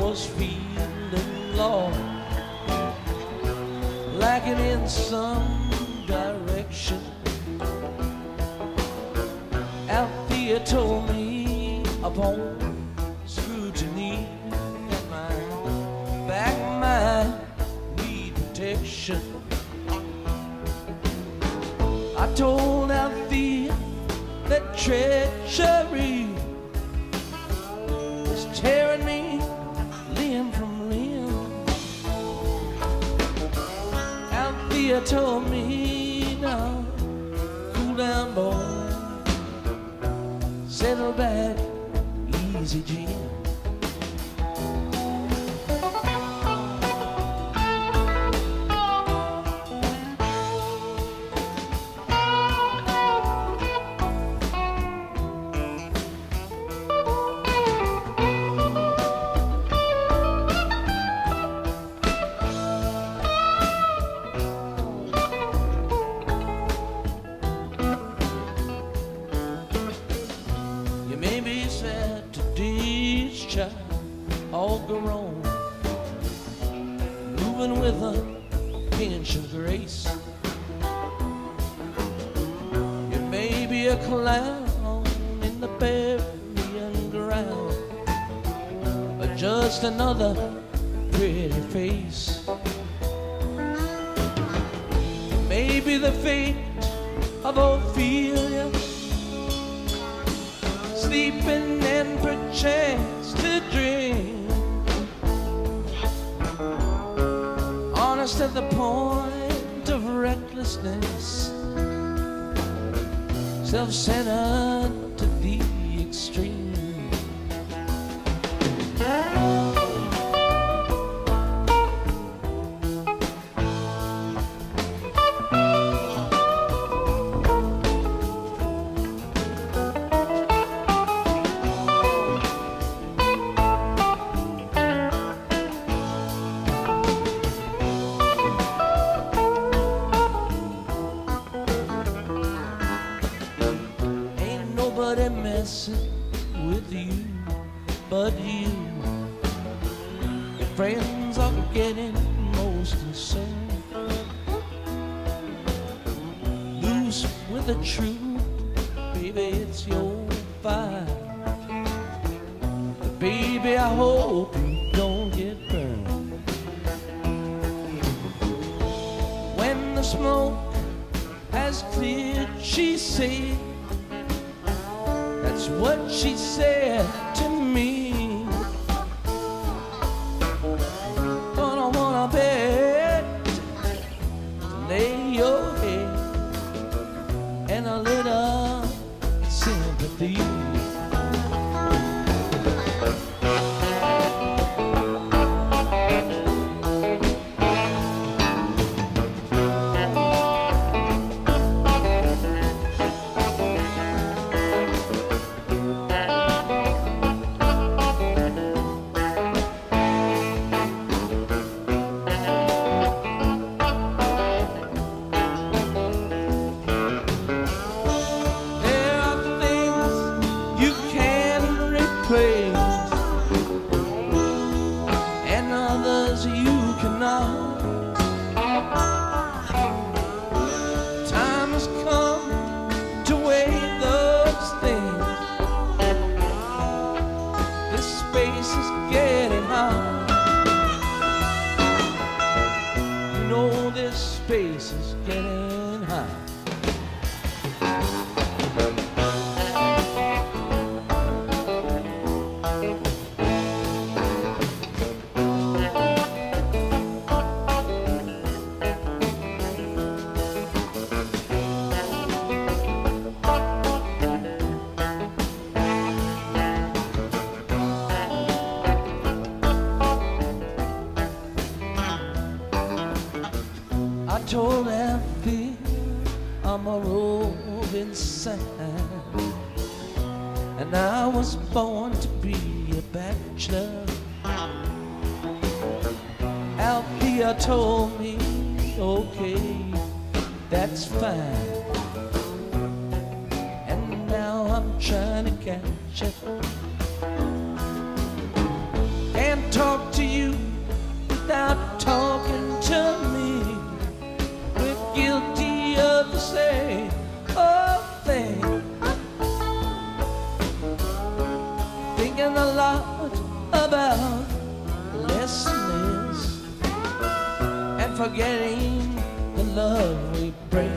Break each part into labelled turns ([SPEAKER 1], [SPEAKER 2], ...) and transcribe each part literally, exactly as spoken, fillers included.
[SPEAKER 1] was feeling lost, lacking in some direction. Althea told me upon scrutiny that my back might need protection. I told Althea that treachery was tearing me limb from limb. Althea told me, now, cool down, boy, settle back, easy, Jim. All grown, moving with a pinch of grace. You may be a clown in the burying ground, but just another pretty face. Maybe the fate of Ophelia, sleeping and perchance to dream, honest at the point of recklessness, self-centered to the extreme. Nobody messing with you but you. Your friends are getting most concerned, loose with the truth, baby, it's your fight. But baby, I hope you don't get burned. When the smoke has cleared, she said, that's what she said to me. But I wanna bet, lay your head and a little sympathy. And others you cannot. Time has come to weigh those things. This space is getting hot. You know this space is getting hot. I told Althea I'm a roving sign, and I was born to be a bachelor. Althea told me, okay, that's fine. And now I'm trying to catch up and talk forgetting the love we break.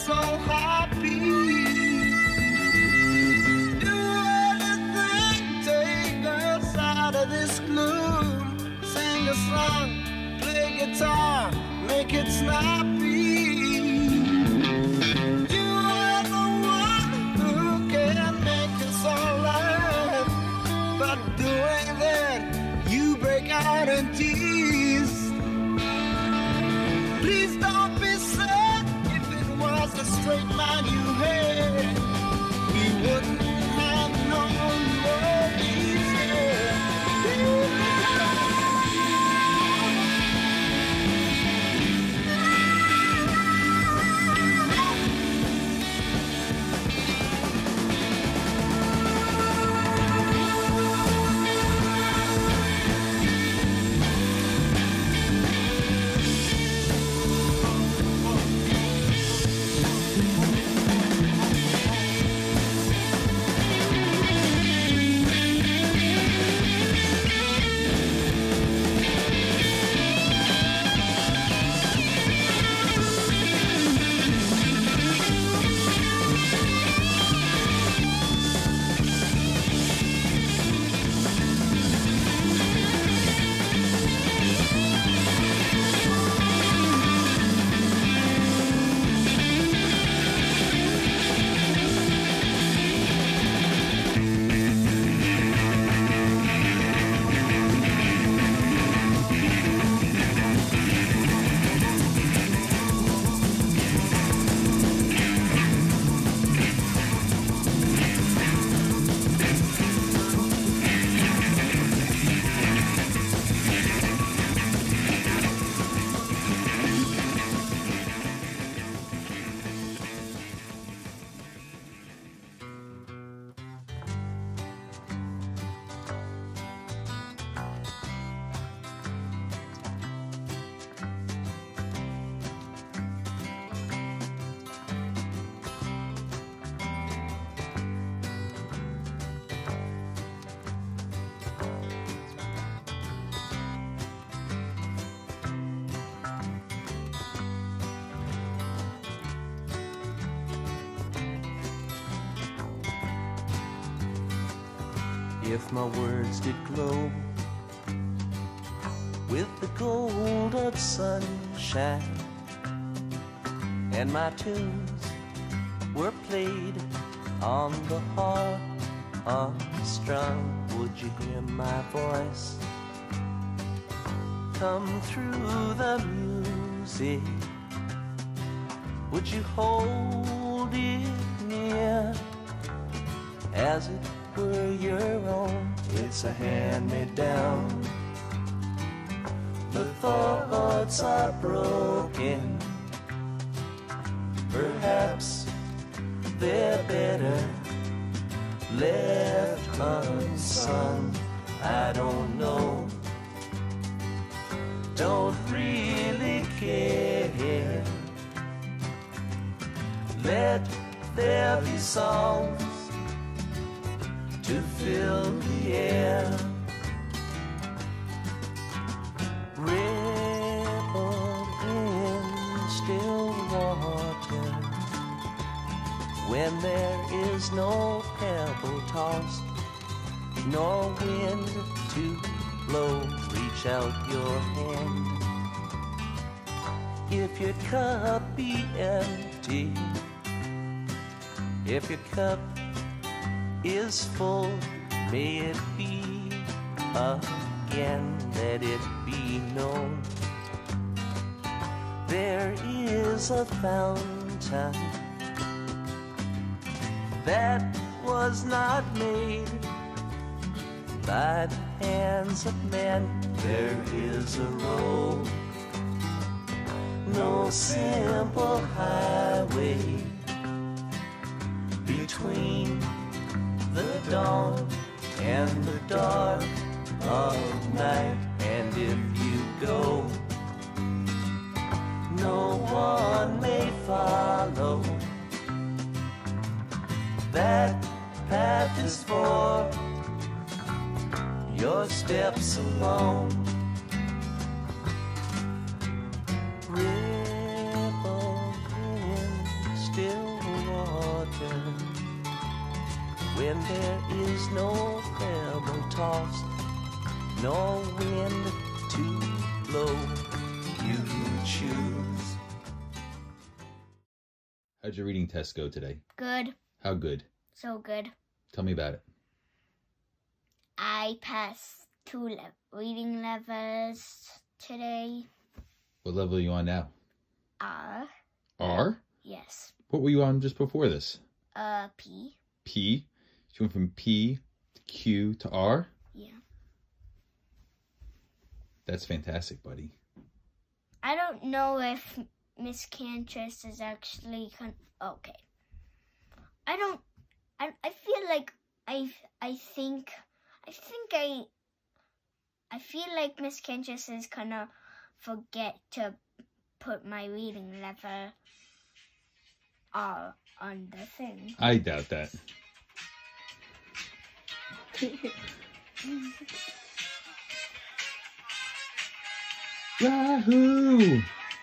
[SPEAKER 2] so happy. Do anything, take us out of this gloom. Sing a song, play guitar, make it snappy. You are the one who can make us all laugh. But doing that, you break out in tears. Please don't be sad. If it was a straight line you had, we wouldn't have known your easy.
[SPEAKER 1] If my words did glow with the gold of sunshine, and my tunes were played on the harp unstrung, would you hear my voice come through the music? Would you hold it near as it were your own? It's a hand-me-down. The thoughts are broken. Perhaps they're better left unsung. I don't know. Don't really care. Let there be songs to fill the air. Ripple in still water when there is no pebble tossed, nor wind to blow. Reach out your hand. If your cup be empty, if your cup is full, may it be again, let it be known. There is a fountain that was not made by the hands of men. There is a road, no simple highway between the dawn and the dark of night. And if you go, no one may follow. That path is for your steps alone. Ripple in still there is no pebble tossed, no wind to blow. You choose.
[SPEAKER 3] How'd your reading test go today?
[SPEAKER 4] Good.
[SPEAKER 3] How good?
[SPEAKER 4] So good.
[SPEAKER 3] Tell me about it.
[SPEAKER 4] I passed two le- reading levels today.
[SPEAKER 3] What level are you on now?
[SPEAKER 4] R.
[SPEAKER 3] R?
[SPEAKER 4] Yes.
[SPEAKER 3] What were you on just before this?
[SPEAKER 4] Uh, P.
[SPEAKER 3] P? You went from P to Q to R?
[SPEAKER 4] Yeah.
[SPEAKER 3] That's fantastic, buddy.
[SPEAKER 4] I don't know if Miss Cantress is actually con- okay. I don't. I I feel like I I think I think I I feel like Miss Cantress is gonna forget to put my reading level R on the thing.
[SPEAKER 3] I doubt that. Yahoo!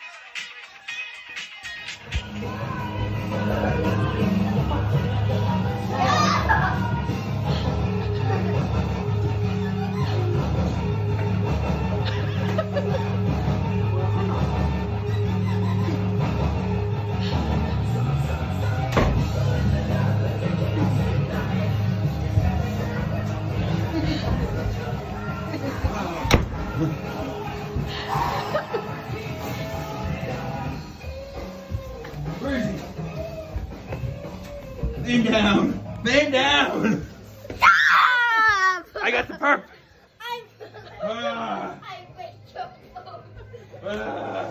[SPEAKER 3] Man down! Man down!
[SPEAKER 4] Stop!
[SPEAKER 3] I got the perp!
[SPEAKER 4] I
[SPEAKER 3] Ah.
[SPEAKER 4] I break your phone.
[SPEAKER 3] Ah.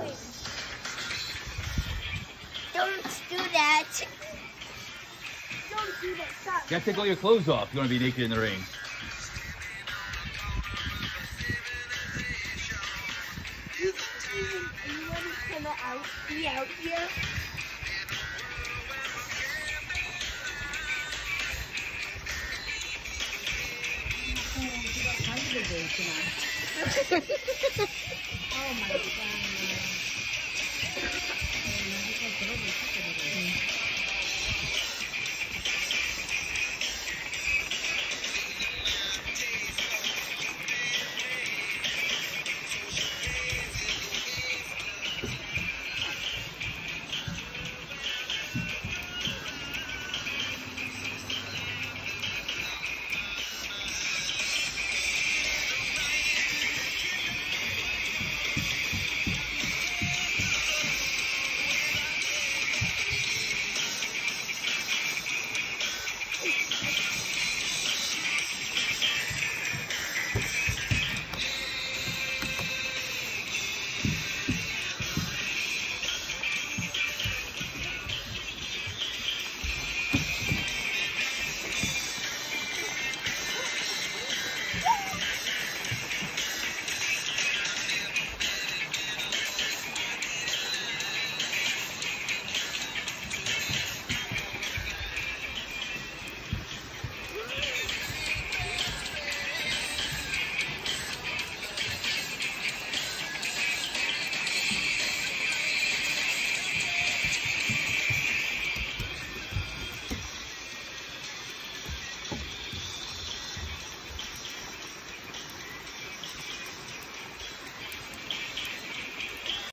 [SPEAKER 4] Don't do that. Don't do that. Stop.
[SPEAKER 3] You gotta take all your clothes off. You wanna be naked in the rain.
[SPEAKER 4] Are you ready to come out? Be out here.